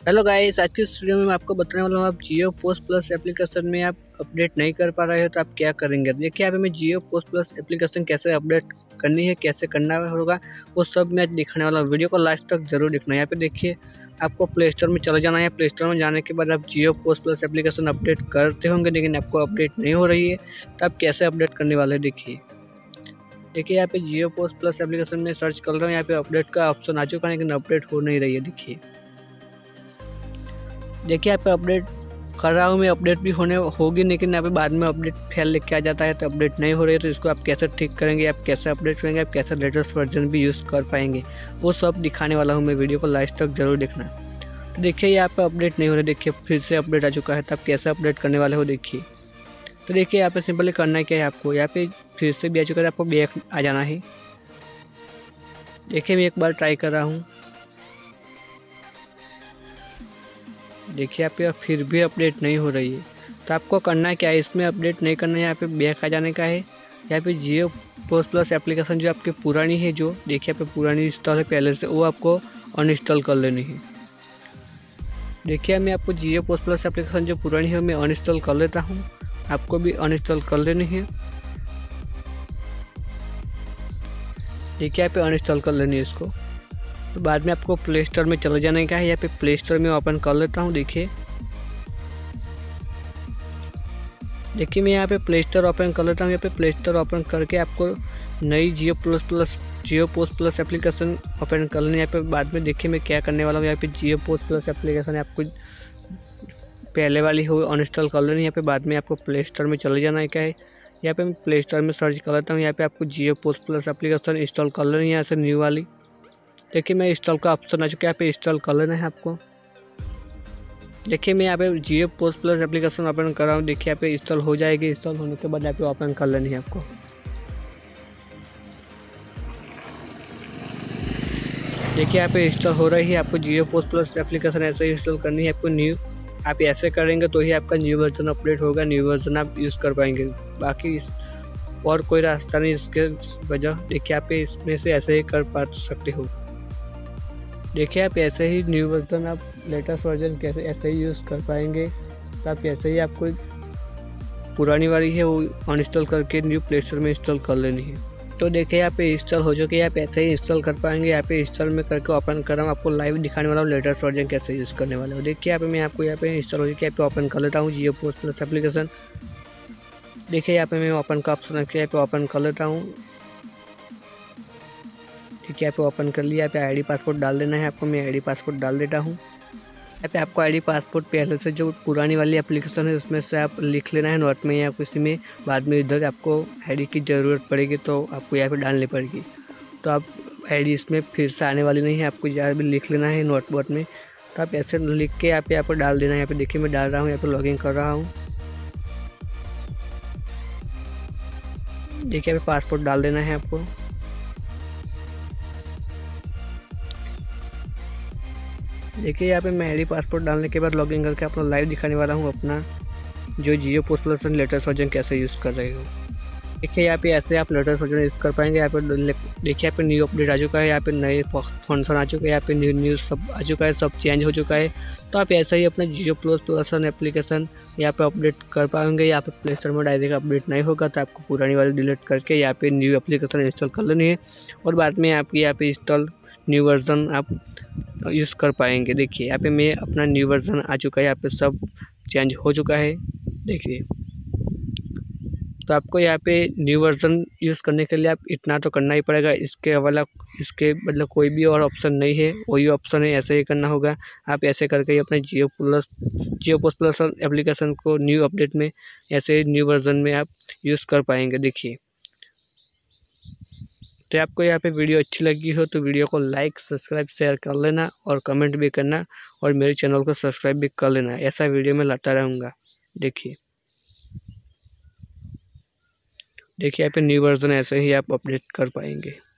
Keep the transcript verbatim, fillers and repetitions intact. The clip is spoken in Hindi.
हेलो गाइस, आज की इस वीडियो में मैं आपको बताने वाला हूँ आप जियो पोस्ट प्लस एप्लीकेशन में आप अपडेट नहीं कर पा रहे हो तो आप क्या करेंगे। देखिए यहाँ पे मैं जियो पोस्ट प्लस एप्लीकेशन कैसे अपडेट करनी है, कैसे करना होगा, वो सब मैं दिखाने वाला हूँ। वीडियो को लास्ट तक जरूर देखना। यहाँ पे देखिए आपको प्ले स्टोर में चले जाना है। प्ले स्टोर में जाने के बाद आप Jio post plus application update करते होंगे लेकिन आपको अपडेट नहीं हो रही है, तो आप कैसे अपडेट करने वाले देखिए। देखिए यहाँ पे जियो पोस्ट प्लस एप्लीकेशन में सर्च कर रहा हूँ, यहाँ पे अपडेट का ऑप्शन आ चुका है लेकिन अपडेट हो नहीं रही है। देखिए देखिए यहाँ पे अपडेट कर रहा हूँ मैं, अपडेट भी होने होगी लेकिन यहाँ पे बाद में अपडेट फेल लिख के आ जाता है, तो अपडेट नहीं हो रही है। तो इसको आप कैसे ठीक करेंगे, आप कैसे अपडेट करेंगे, आप कैसे लेटेस्ट वर्जन भी यूज़ कर पाएंगे, वो सब दिखाने वाला हूँ मैं। वीडियो को लास्ट तक जरूर देखना। तो देखिए यहाँ पे अपडेट नहीं हो रहा, देखिए फिर से अपडेट आ चुका है। तो आप कैसे अपडेट करने वाले हो देखिए। तो देखिए यहाँ पे सिंपली करना क्या है आपको, यहाँ पे फिर से भी आ चुका है, आपको बैक आ जाना है। देखिए मैं एक बार ट्राई कर रहा हूँ, देखिए यहाँ पे फिर भी अपडेट नहीं हो रही है। तो आपको करना क्या है, इसमें अपडेट नहीं करना है, यहाँ पे बैक आ जाने का है। यहाँ पे जियो पोस्ट प्लस एप्लीकेशन जो आपकी पुरानी है, जो देखिए यहाँ पे पुरानी इंस्टॉल है पहले से, वो आपको अनइंस्टॉल कर लेनी है। देखिए मैं आपको जियो पोस्ट प्लस एप्लीकेशन जो पुरानी है मैं अनइंस्टॉल कर लेता हूँ, आपको भी अनइंस्टॉल कर लेनी है। देखिए यहाँ पे अनइंस्टॉल कर लेनी है इसको। तो बाद में आपको प्ले स्टोर में चले जाने का है। यहाँ पे प्ले स्टोर में ओपन कर लेता हूँ। देखिए देखिए मैं यहाँ पे प्ले स्टोर ओपन कर लेता हूँ। यहाँ पे प्ले स्टोर ओपन करके आपको नई Jio plus plus Jio post plus application open कर लेनी है। यहाँ पे बाद में देखिए मैं क्या करने वाला हूँ। यहाँ पे जियो पोस्ट प्लस एप्लीकेशन आपको पहले वाली हो अनइंस्टॉल कर लेनी है। यहाँ पे बाद में आपको प्ले स्टोर में चले जाना है क्या है। यहाँ पे मैं प्ले स्टोर में सर्च कर लेता हूँ। यहाँ पे आपको Jio post plus application install कर लेनी है, यहाँ से न्यू वाली। देखिए मैं इंस्टॉल का ऑप्शन आ चुका है, यहाँ पे इंस्टॉल कर लेना है आपको। देखिए मैं यहाँ पे Jio post plus application open कर रहा हूँ। देखिए यहाँ पे इंस्टॉल हो जाएगी। इंस्टॉल होने के बाद यहाँ पे ओपन कर लेनी है आपको। देखिए यहाँ पे इंस्टॉल हो रही है। आपको जियो पोस्ट प्लस एप्लीकेशन ऐसे ही इंस्टॉल करनी है आपको न्यू। आप ऐसे करेंगे तो ही आपका न्यू वर्जन अपडेट होगा, न्यू वर्जन आप यूज़ कर पाएंगे। बाकी और कोई रास्ता नहीं इसके वजह। देखिए आप इसमें से ऐसे ही कर पा सकते हो। देखिए आप ऐसे ही न्यू वर्जन, आप लेटेस्ट वर्जन कैसे ऐसे ही यूज़ कर पाएंगे। तो आप ऐसे ही आपको पुरानी वाली है वो अनइंस्टॉल करके न्यू प्ले स्टोर में इंस्टॉल कर लेनी है। तो देखिए यहाँ पे इंस्टॉल हो चुकी है, आप ऐसे ही इंस्टॉल कर पाएंगे। यहाँ पे इंस्टॉल में करके ओपन कर रहा हूँ, आपको लाइव दिखाने वाला हूँ लेटेस्ट वर्जन कैसे यूज़ करने वाले हो। देखिए यहाँ पे मैं आपको यहाँ पे इंस्टॉल हो चुकी है, यहाँ पे ओपन कर लेता हूँ जियो पोस्ट प्लस एप्लीकेशन। देखिए यहाँ पे मैं ओपन का ऑप्शन रखिए, यहाँ पे ओपन कर लेता हूँ। ठीक है यहाँ पे ओपन कर लिया। यहाँ पे आईडी पासपोर्ट डाल देना है आपको। मैं आईडी पासपोर्ट डाल देता हूँ। यहाँ पे आपको आईडी पासपोर्ट पहले से जो पुरानी वाली एप्लीकेशन है उसमें से आप लिख लेना है नोट में या किसी में। बाद में इधर आपको आईडी की ज़रूरत पड़ेगी तो आपको यहाँ पे डालनी पड़ेगी। तो आप आईडी इसमें फिर से आने वाली नहीं है, आपको यहाँ भी लिख लेना है नोटबोर्ड में। तो आप ऐसे लिख के यहाँ पे यहाँ पर डाल देना है। यहाँ पे देखिए मैं डाल रहा हूँ, यहाँ पर लॉगिन कर रहा हूँ। देखिए यहाँ पे पासपोर्ट डाल देना है आपको। देखिए यहाँ पे मैं आईडी पासपोर्ट डालने के बाद लॉगिन करके अपना लाइव दिखाने वाला हूँ अपना जो Jio post plus latest version कैसे यूज़ कर रहे हो। देखिए यहाँ पे ऐसे आप लेटेस्ट वर्जन यूज़ कर पाएंगे। यहाँ पे देखिए यहाँ पे न्यू अपडेट आ चुका है, यहाँ पे नए फंक्शन आ चुके हैं, यहाँ पे न्यू न्यूज़ सब आ चुका है, सब चेंज हो चुका है। तो आप ऐसे ही अपना जियो प्लस प्लस एप्लीकेशन यहाँ पे अपडेट कर पाएंगे। यहाँ पे प्ले स्टोर में डायरेक्ट अपडेट नहीं होगा तो आपको पुरानी वाली डिलीट करके यहाँ पे न्यू एप्लीकेशन इंस्टॉल कर लेनी है और बाद में आपकी यहाँ पे इंस्टॉल न्यू वर्जन आप यूज़ कर पाएंगे। देखिए यहाँ पे मैं अपना न्यू वर्जन आ चुका है, यहाँ पे सब चेंज हो चुका है। देखिए तो आपको यहाँ पे न्यू वर्जन यूज़ करने के लिए आप इतना तो करना ही पड़ेगा। इसके अलावा इसके मतलब कोई भी और ऑप्शन नहीं है, वही ऑप्शन है, ऐसे ही करना होगा। आप ऐसे करके ही अपने Jio plus Jio post plus application को न्यू अपडेट में ऐसे न्यू वर्जन में आप यूज़ कर पाएंगे। देखिए तो आपको यहाँ पे वीडियो अच्छी लगी हो तो वीडियो को लाइक सब्सक्राइब शेयर कर लेना और कमेंट भी करना और मेरे चैनल को सब्सक्राइब भी कर लेना। ऐसा वीडियो मैं लाता रहूँगा। देखिए देखिए यहाँ पे न्यू वर्जन ऐसे ही आप अपडेट कर पाएंगे।